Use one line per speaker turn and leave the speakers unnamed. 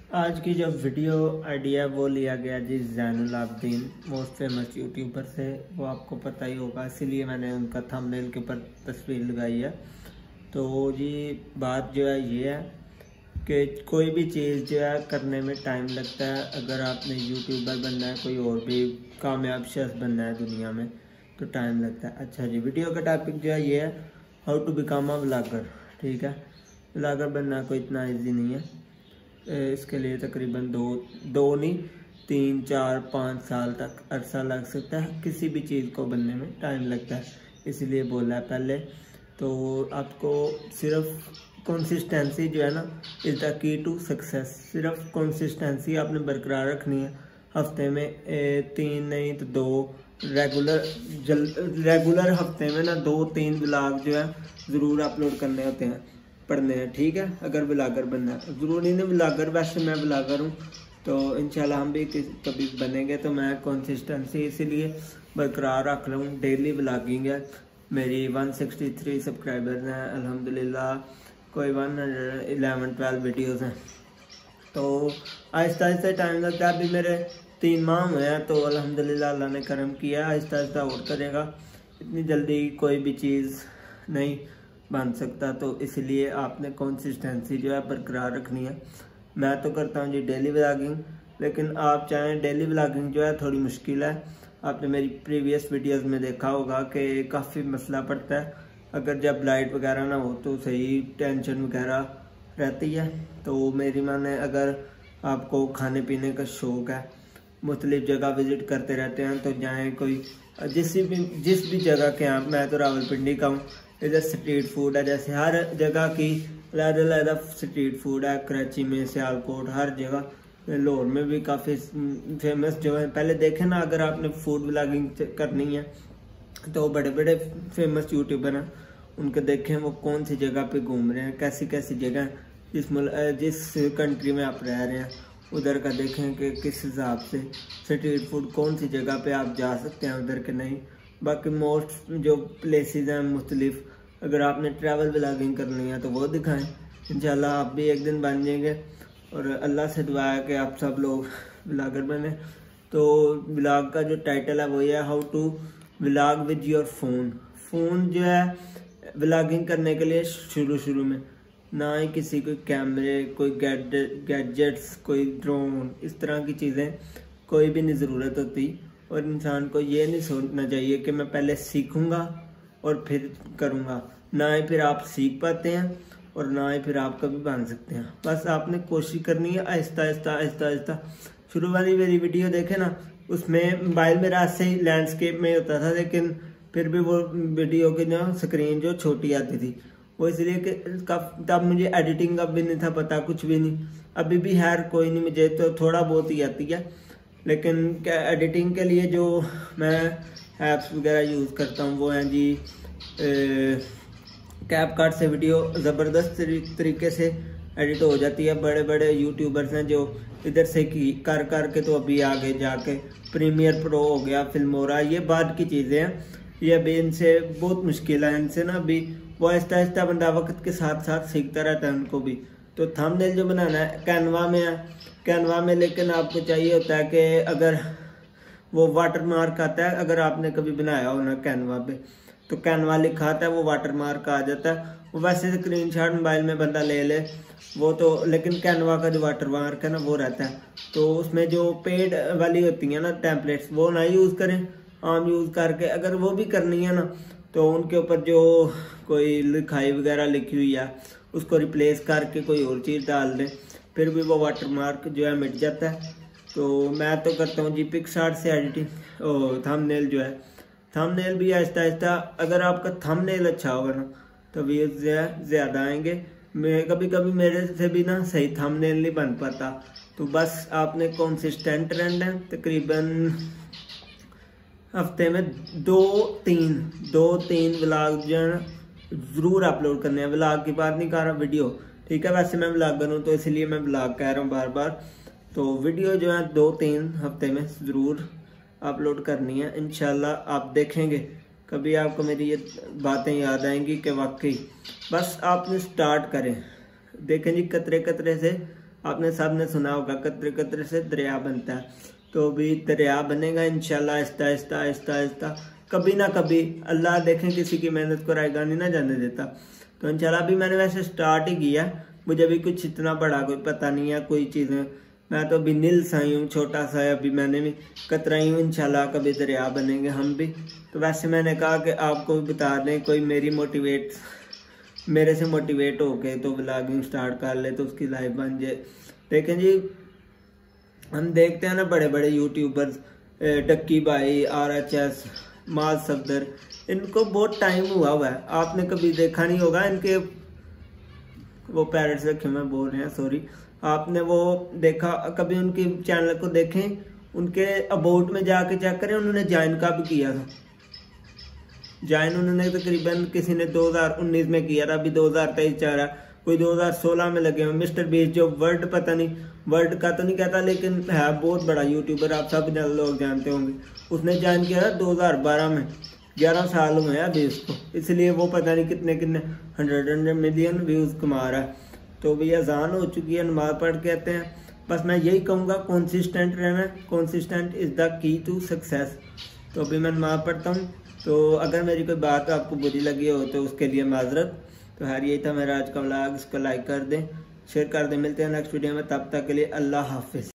आज की जो वीडियो आइडिया वो लिया गया जी Zainul Abideen, most famous YouTuber से। वो आपको पता ही होगा, इसीलिए मैंने उनका थंबनेल के ऊपर तस्वीर लगाई है। तो जी बात जो है ये है कि कोई भी चीज़ जो है करने में टाइम लगता है। अगर आपने यूट्यूबर बनना है, कोई और भी कामयाब शख्स बनना है दुनिया में, तो टाइम लगता है। अच्छा जी, वीडियो का टॉपिक जो है ये है, how to become a vlogger. ठीक है, व्लॉगर बनना कोई इतना ईजी नहीं है। इसके लिए तकरीबन दो नहीं 3, 4, 5 साल तक अरसा लग सकता है। किसी भी चीज़ को बनने में टाइम लगता है, इसलिए बोला है पहले। तो आपको सिर्फ कंसिस्टेंसी जो है ना is the key to success. सिर्फ कंसिस्टेंसी आपने बरकरार रखनी है। हफ्ते में 3 नहीं तो 2 रेगुलर हफ्ते में ना 2-3 व्लॉग जो है ज़रूर अपलोड करने होते हैं, पढ़ने हैं। ठीक है, अगर व्लॉगर बनना है, ज़रूरी नहीं व्लॉगर, वैसे मैं व्लॉगर हूँ तो इंशाल्लाह हम भी कभी बनेंगे। तो मैं कंसिस्टेंसी इसीलिए बरकरार रख रहा हूँ। डेली व्लॉगिंग है मेरी। 163 सब्सक्राइबर्स हैं अल्हम्दुलिल्लाह। कोई 111-12 वीडियोज़ हैं। तो आहिस्ता आहिस्ता टाइम लगता है। अभी मेरे 3 माह हुए हैं, तो अल्हम्दुलिल्लाह अल्लाह ने करम किया। आहिस्ता आहिस्ता और करेगा। इतनी जल्दी कोई भी चीज़ नहीं बन सकता, तो इसलिए आपने कंसिस्टेंसी जो है बरकरार रखनी है। मैं तो करता हूँ जी डेली व्लॉगिंग, लेकिन आप चाहें डेली व्लॉगिंग जो है थोड़ी मुश्किल है। आपने मेरी प्रीवियस वीडियोस में देखा होगा कि काफ़ी मसला पड़ता है। अगर जब लाइट वगैरह ना हो तो सही टेंशन वगैरह रहती है। तो मेरी माने, अगर आपको खाने पीने का शौक़ है, मुख्तलिफ़ जगह विज़िट करते रहते हैं, तो जाएँ कोई जिस भी जगह के आप। मैं तो रावलपिंडी का हूँ। इधर स्ट्रीट फूड है, जैसे हर जगह की अलग स्ट्रीट फूड है। कराची में, सियालकोट, हर जगह। लाहौर में भी काफ़ी फेमस जो है। पहले देखें ना, अगर आपने फूड व्लॉगिंग करनी है तो बड़े बड़े फेमस यूट्यूबर हैं, उनके देखें वो कौन सी जगह पे घूम रहे हैं, कैसी कैसी जगह जिस कंट्री में आप रह रहे हैं उधर का देखें कि किस हिसाब से स्ट्रीट फूड कौन सी जगह पे आप जा सकते हैं, उधर के नहीं। बाकी मोस्ट जो प्लेसेस हैं मुख्तलिफ, अगर आपने ट्रैवल व्लॉगिंग करनी है तो वो दिखाएं। इंशाल्लाह आप भी एक दिन बन जाएंगे, और अल्लाह से दुआ है कि आप सब लोग व्लॉगर बने। तो व्लॉग का जो टाइटल है वो ये है, how to vlog with your phone. Phone जो है व्लॉगिंग करने के लिए शुरू में ना ही किसी कोई कैमरे, कोई गैजेट्स, कोई ड्रोन, इस तरह की चीज़ें कोई भी नहीं ज़रूरत होती। और इंसान को ये नहीं सोचना चाहिए कि मैं पहले सीखूंगा और फिर करूंगा। ना ही फिर आप सीख पाते हैं और ना ही फिर आप कभी बन सकते हैं। बस आपने कोशिश करनी है, आहिस्ता आहिस्ता आहिस्ता आहिस्ता। शुरू वाली मेरी वीडियो देखे ना, उसमें मोबाइल मेरा ऐसे ही लैंडस्केप में होता था, लेकिन फिर भी वो वीडियो की ना स्क्रीन जो छोटी आती थी, वो इसलिए कि तब मुझे एडिटिंग का भी नहीं था पता, कुछ भी नहीं। अभी भी खैर कोई नहीं, मुझे तो थोड़ा बहुत ही आती है। लेकिन एडिटिंग के लिए जो मैं ऐप्स वगैरह यूज़ करता हूँ वो हैं जी कैपकट से वीडियो ज़बरदस्त तरीके से एडिट हो जाती है। बड़े बड़े यूट्यूबर्स हैं जो इधर से कर के तो अभी आगे जाके प्रीमियर प्रो हो गया, फिल्मोरा, ये बाद की चीज़ें हैं। ये अभी इनसे बहुत मुश्किल है। इनसे ना अभी वो आहिस्ता आहिस्ता बंदा वक्त के साथ साथ सीखता रहता है उनको भी। तो थंबनेल जो बनाना है कैनवा में है, कैनवा में, लेकिन आपको चाहिए होता है कि अगर वो वाटर मार्क आता है, अगर आपने कभी बनाया हो ना कैनवा पे, तो कैनवा लिखा आता है, वो वाटर मार्क आ जाता है। वो वैसे स्क्रीनशॉट मोबाइल में बंदा ले ले वो तो, लेकिन कैनवा का जो वाटर मार्क है ना वो रहता है। तो उसमें जो पेड वाली होती है ना टेम्पलेट्स, वो ना यूज़ करें, आम यूज़ करके। अगर वो भी करनी है ना तो उनके ऊपर जो कोई लिखाई वगैरह लिखी हुई है उसको रिप्लेस करके कोई और चीज़ डाल दें, फिर भी वो वाटर मार्क जो है मिट जाता है। तो मैं तो करता हूँ जी पिक्सआर्ट से एडिटिंग। और थंबनेल जो है, थंबनेल भी आहिस्ता आहिस्ता, अगर आपका थंबनेल अच्छा होगा ना तो व्यूज़ जो है ज़्यादा आएंगे। मैं कभी कभी मेरे से भी ना सही थंबनेल नहीं बन पाता। तो बस आपने कंसिस्टेंट रहना है। तकरीबन हफ्ते में 2-3 व्लॉग जो है ज़रूर अपलोड करने हैं। व्लॉग की बात नहीं कर रहा, वीडियो। ठीक है, वैसे मैं व्लॉगर हूँ तो इसलिए मैं व्लॉग कह रहा हूँ बार बार। तो वीडियो जो है 2-3 हफ्ते में ज़रूर अपलोड करनी है। इंशाल्लाह आप देखेंगे कभी आपको मेरी ये बातें याद आएंगी कि वाकई बस आपने स्टार्ट करें। देखें जी, कतरे कतरे से आपने सब ने सुना होगा कतरे कतरे से दरिया बनता है, तो भी दरिया बनेगा इंशाल्लाह आहिस्ता आहिस्ता आहिस्ता आहिस्ता। कभी ना कभी अल्लाह देखें किसी की मेहनत को रायगा नहीं ना जाने देता। तो इंशाल्लाह अभी मैंने वैसे स्टार्ट ही किया, मुझे भी कुछ इतना बड़ा कोई पता नहीं है कोई चीज़ें, मैं तो अभी नील सा ही हूँ, छोटा सा है, अभी मैंने भी कतरा ही हूँ। इंशाल्लाह कभी दरिया बनेंगे हम भी। तो वैसे मैंने कहा कि आपको भी बता दें, कोई मेरे से मोटिवेट होके तो व्लॉगिंग स्टार्ट कर ले तो उसकी लाइफ बन जाए। देखें जी, हम देखते हैं ना बड़े बड़े यूट्यूबर्स, डक्की भाई, RHS, माज सफदर, इनको बहुत टाइम हुआ है, आपने कभी देखा नहीं होगा इनके, वो पैरेट्स रखे मैं बोल रहे हैं सॉरी, आपने वो देखा कभी उनके चैनल को देखें, उनके अबाउट में जाके चेक करें, उन्होंने ज्वाइन कब किया था। ज्वाइन उन्होंने तकरीबन किसी ने 2019 में किया था, अभी 2023 जा रहा है, कोई 2016 में लगे हुए। मिस्टर बीस्ट जो वर्ल्ड, पता नहीं वर्ल्ड का तो नहीं कहता लेकिन है बहुत बड़ा यूट्यूबर, आप सब लोग जानते होंगे, उसने ज्वाइन किया था 2012 में, 11 साल हुए हैं अभी उसको, इसलिए वो पता नहीं कितने कितने 100 मिलियन व्यूज़ कमा रहा है। तो भी अजान हो चुकी है, नमाज पढ़ के आते हैं। बस मैं यही कहूँगा कंसिस्टेंट रहना, consistent is the key to success. तो अभी मैं नमाज पढ़ता हूँ, तो अगर मेरी कोई बात आपको बुरी लगी हो तो उसके लिए माजरत। तो यार यही था मेरा आज का व्लॉग, इसको लाइक कर दें, शेयर कर दें। मिलते हैं नेक्स्ट वीडियो में, तब तक के लिए अल्लाह हाफिज़।